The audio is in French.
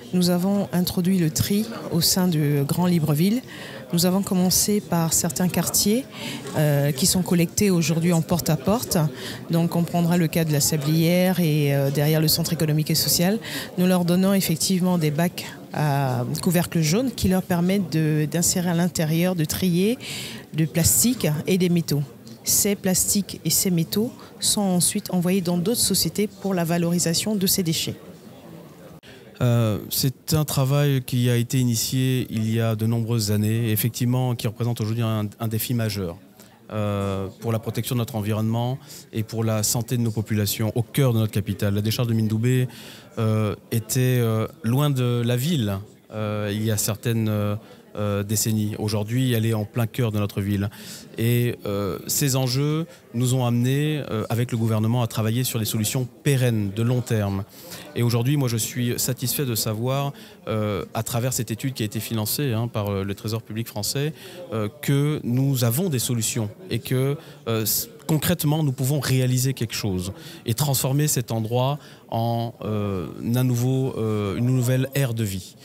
Nous avons introduit le tri au sein du Grand Libreville. Nous avons commencé par certains quartiers qui sont collectés aujourd'hui en porte-à-porte. Donc on prendra le cas de la Sablière et derrière le centre économique et social. Nous leur donnons effectivement des bacs à couvercle jaune qui leur permettent d'insérer à l'intérieur, de trier du plastique et des métaux. Ces plastiques et ces métaux sont ensuite envoyés dans d'autres sociétés pour la valorisation de ces déchets. C'est un travail qui a été initié il y a de nombreuses années, effectivement, qui représente aujourd'hui un défi majeur pour la protection de notre environnement et pour la santé de nos populations au cœur de notre capitale. La décharge de Mindoubé était loin de la ville il y a certaines décennies. Aujourd'hui, elle est en plein cœur de notre ville. Et ces enjeux nous ont amenés, avec le gouvernement, à travailler sur des solutions pérennes, de long terme. Et aujourd'hui, moi, je suis satisfait de savoir, à travers cette étude qui a été financée par le Trésor public français, que nous avons des solutions et que concrètement, nous pouvons réaliser quelque chose et transformer cet endroit en une nouvelle ère de vie.